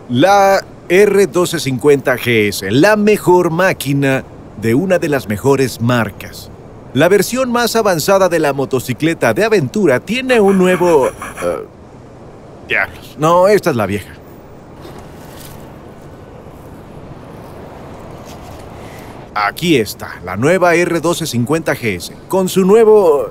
La R1250GS, la mejor máquina de una de las mejores marcas. La versión más avanzada de la motocicleta de aventura tiene un nuevo... diablos. No, esta es la vieja. Aquí está, la nueva R1250GS, con su nuevo...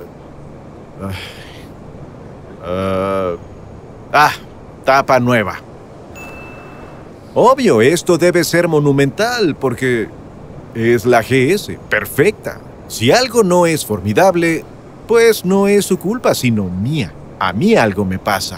tapa nueva. Obvio, esto debe ser monumental, porque es la GS, perfecta. Si algo no es formidable, pues no es su culpa, sino mía. A mí algo me pasa.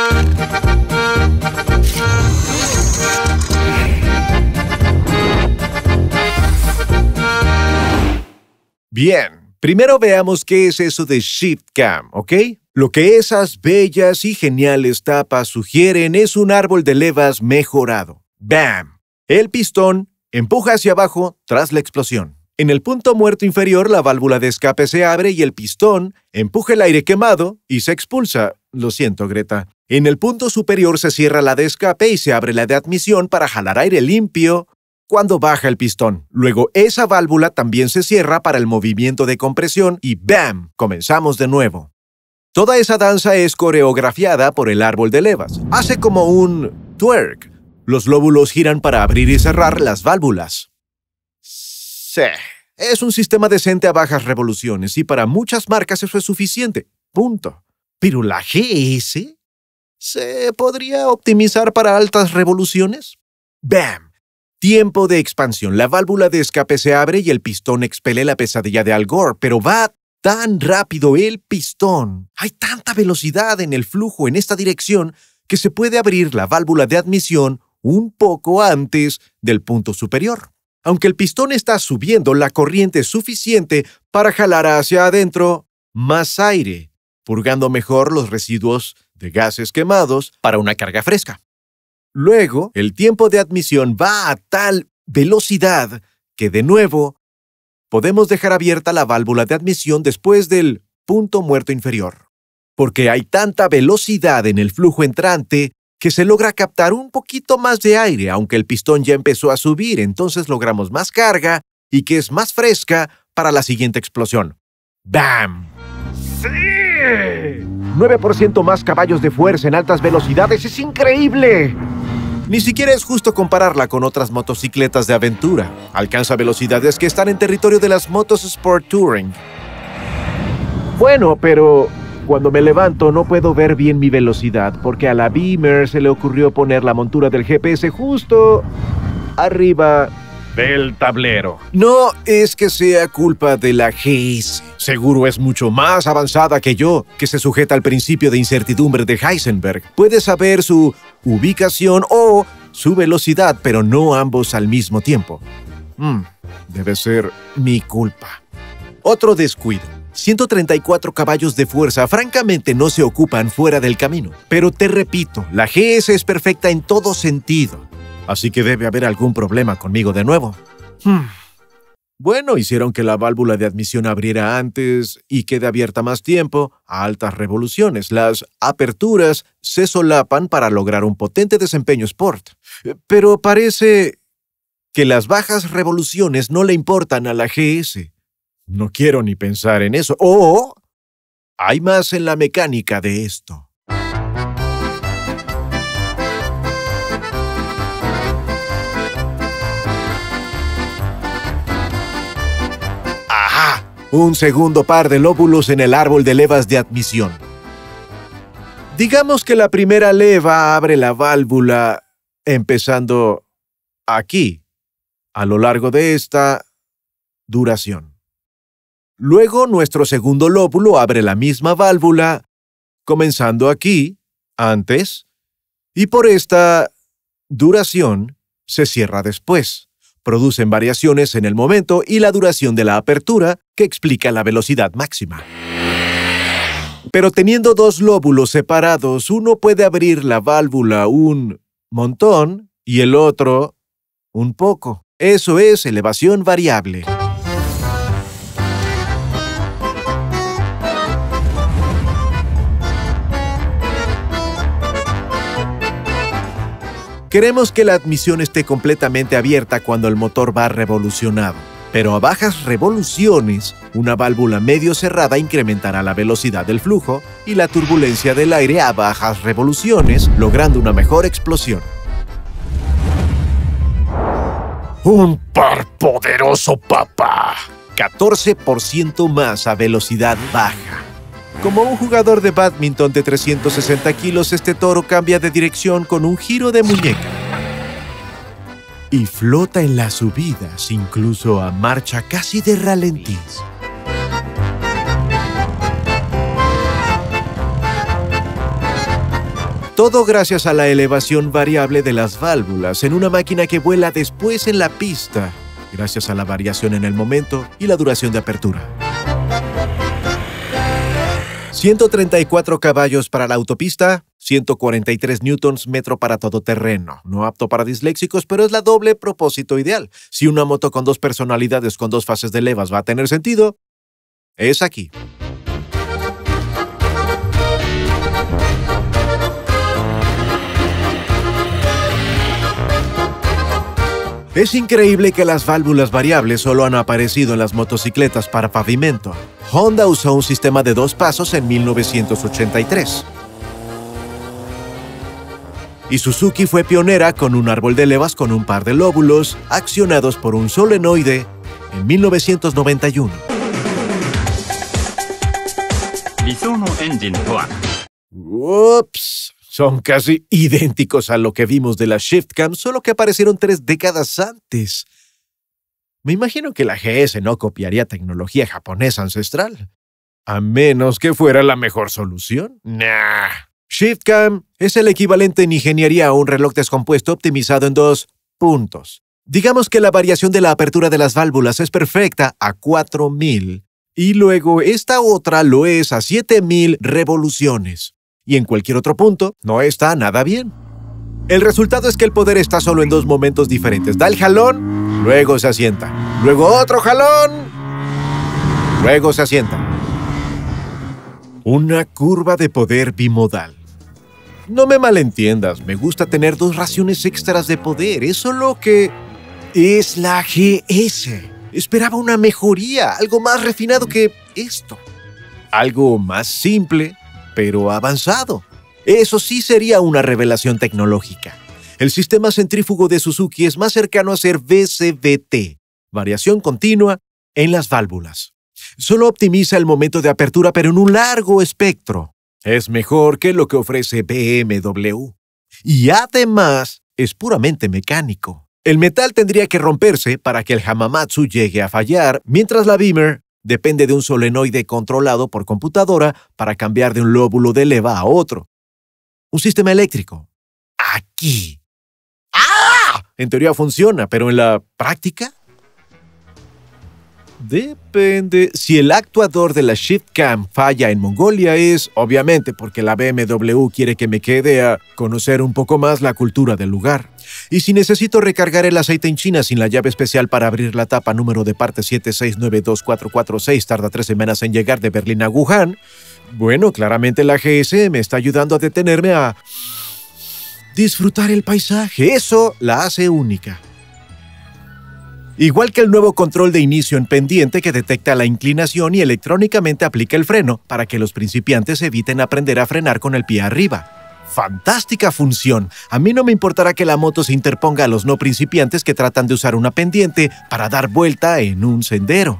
Bien, primero veamos qué es eso de Shift Cam, ¿ok? Lo que esas bellas y geniales tapas sugieren es un árbol de levas mejorado. ¡Bam! El pistón empuja hacia abajo tras la explosión. En el punto muerto inferior, la válvula de escape se abre y el pistón empuja el aire quemado y se expulsa. Lo siento, Greta. En el punto superior se cierra la de escape y se abre la de admisión para jalar aire limpio cuando baja el pistón. Luego, esa válvula también se cierra para el movimiento de compresión y ¡bam! Comenzamos de nuevo. Toda esa danza es coreografiada por el árbol de levas. Hace como un twerk. Los lóbulos giran para abrir y cerrar las válvulas. Sí, es un sistema decente a bajas revoluciones y para muchas marcas eso es suficiente. Punto. Pero la GS, ¿se podría optimizar para altas revoluciones? ¡Bam! Tiempo de expansión. La válvula de escape se abre y el pistón expele la pesadilla de Al Gore, pero va tan rápido el pistón. Hay tanta velocidad en el flujo en esta dirección que se puede abrir la válvula de admisión un poco antes del punto superior. Aunque el pistón está subiendo la corriente suficiente para jalar hacia adentro más aire, purgando mejor los residuos de gases quemados para una carga fresca. Luego, el tiempo de admisión va a tal velocidad que, de nuevo, podemos dejar abierta la válvula de admisión después del punto muerto inferior. Porque hay tanta velocidad en el flujo entrante que se logra captar un poquito más de aire, aunque el pistón ya empezó a subir, entonces logramos más carga y que es más fresca para la siguiente explosión. ¡Bam! ¡Sí! 9% más caballos de fuerza en altas velocidades, ¡es increíble! Ni siquiera es justo compararla con otras motocicletas de aventura. Alcanza velocidades que están en territorio de las motos Sport Touring. Bueno, pero cuando me levanto no puedo ver bien mi velocidad porque a la Beamer se le ocurrió poner la montura del GPS justo arriba del tablero. No es que sea culpa de la GS. Seguro es mucho más avanzada que yo, que se sujeta al principio de incertidumbre de Heisenberg. Puede saber su ubicación o su velocidad, pero no ambos al mismo tiempo. Debe ser mi culpa. Otro descuido. 134 caballos de fuerza francamente no se ocupan fuera del camino. Pero te repito, la GS es perfecta en todo sentido. Así que debe haber algún problema conmigo de nuevo. Bueno, hicieron que la válvula de admisión abriera antes y quede abierta más tiempo a altas revoluciones. Las aperturas se solapan para lograr un potente desempeño Sport. Pero parece que las bajas revoluciones no le importan a la GS. No quiero ni pensar en eso. ¡Oh! Hay más en la mecánica de esto. ¡Ajá! Un segundo par de lóbulos en el árbol de levas de admisión. Digamos que la primera leva abre la válvula empezando aquí, a lo largo de esta duración. Luego, nuestro segundo lóbulo abre la misma válvula, comenzando aquí, antes, y por esta duración se cierra después. Producen variaciones en el momento y la duración de la apertura, que explica la velocidad máxima. Pero teniendo dos lóbulos separados, uno puede abrir la válvula un montón y el otro un poco. Eso es elevación variable. Queremos que la admisión esté completamente abierta cuando el motor va revolucionado. Pero a bajas revoluciones, una válvula medio cerrada incrementará la velocidad del flujo y la turbulencia del aire a bajas revoluciones, logrando una mejor explosión. Un par poderoso, papá. 14% más a velocidad baja. Como un jugador de bádminton de 360 kilos, este toro cambia de dirección con un giro de muñeca. Y flota en las subidas, incluso a marcha casi de ralentí. Todo gracias a la elevación variable de las válvulas en una máquina que vuela después en la pista, gracias a la variación en el momento y la duración de apertura. 134 caballos para la autopista, 143 newtons metro para todoterreno. No apto para disléxicos, pero es la doble propósito ideal. Si una moto con dos personalidades con dos fases de levas va a tener sentido, es aquí. Es increíble que las válvulas variables solo han aparecido en las motocicletas para pavimento. Honda usó un sistema de 2 pasos en 1983. Y Suzuki fue pionera con un árbol de levas con un par de lóbulos accionados por un solenoide en 1991. Ups. Son casi idénticos a lo que vimos de la ShiftCam, solo que aparecieron 3 décadas antes. Me imagino que la GS no copiaría tecnología japonesa ancestral. A menos que fuera la mejor solución. Nah. ShiftCam es el equivalente en ingeniería a un reloj descompuesto optimizado en 2 puntos. Digamos que la variación de la apertura de las válvulas es perfecta a 4000 y luego esta otra lo es a 7000 revoluciones. Y en cualquier otro punto, no está nada bien. El resultado es que el poder está solo en 2 momentos diferentes. Da el jalón, luego se asienta. Luego otro jalón, luego se asienta. Una curva de poder bimodal. No me malentiendas, me gusta tener 2 raciones extras de poder. Es solo que es la GS. Esperaba una mejoría, algo más refinado que esto. Algo más simple, pero avanzado. Eso sí sería una revelación tecnológica. El sistema centrífugo de Suzuki es más cercano a ser VCVT, variación continua en las válvulas. Solo optimiza el momento de apertura, pero en un largo espectro. Es mejor que lo que ofrece BMW. Y además, es puramente mecánico. El metal tendría que romperse para que el Hamamatsu llegue a fallar, mientras la Beamer depende de un solenoide controlado por computadora para cambiar de un lóbulo de leva a otro. Un sistema eléctrico. Aquí. ¡Ah! En teoría funciona, pero en la práctica... Depende. Si el actuador de la ShiftCam falla en Mongolia es, obviamente, porque la BMW quiere que me quede a conocer un poco más la cultura del lugar. Y si necesito recargar el aceite en China sin la llave especial para abrir la tapa número de parte 7692446 tarda 3 semanas en llegar de Berlín a Wuhan, bueno, claramente la GS me está ayudando a detenerme a disfrutar el paisaje. Eso la hace única. Igual que el nuevo control de inicio en pendiente que detecta la inclinación y electrónicamente aplica el freno para que los principiantes eviten aprender a frenar con el pie arriba. ¡Fantástica función! A mí no me importará que la moto se interponga a los no principiantes que tratan de usar una pendiente para dar vuelta en un sendero.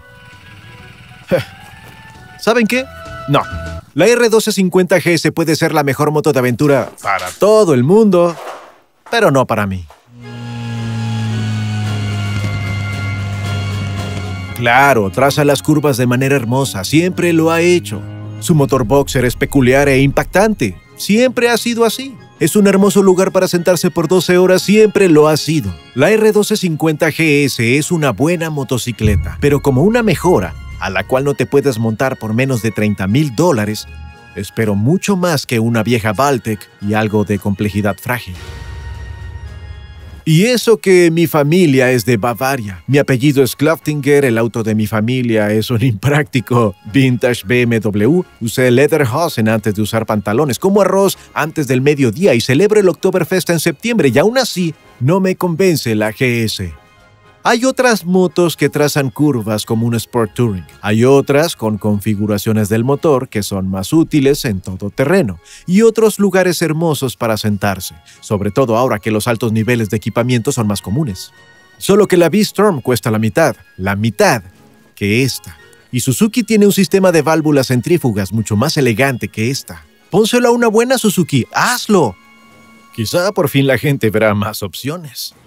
¿Saben qué? No. La R1250GS puede ser la mejor moto de aventura para todo el mundo, pero no para mí. Claro, traza las curvas de manera hermosa, siempre lo ha hecho. Su motor boxer es peculiar e impactante, siempre ha sido así. Es un hermoso lugar para sentarse por 12 horas, siempre lo ha sido. La R1250GS es una buena motocicleta, pero como una mejora, a la cual no te puedes montar por menos de $30,000, espero mucho más que una vieja Valtech y algo de complejidad frágil. Y eso que mi familia es de Bavaria. Mi apellido es Kloftinger, el auto de mi familia es un impráctico vintage BMW. Usé lederhosen antes de usar pantalones, como arroz antes del mediodía y celebro el Oktoberfest en septiembre y aún así no me convence la GS. Hay otras motos que trazan curvas como un Sport Touring. Hay otras con configuraciones del motor que son más útiles en todo terreno. Y otros lugares hermosos para sentarse, sobre todo ahora que los altos niveles de equipamiento son más comunes. Solo que la V-Storm cuesta la mitad que esta. Y Suzuki tiene un sistema de válvulas centrífugas mucho más elegante que esta. Pónselo a una buena Suzuki, ¡hazlo! Quizá por fin la gente verá más opciones.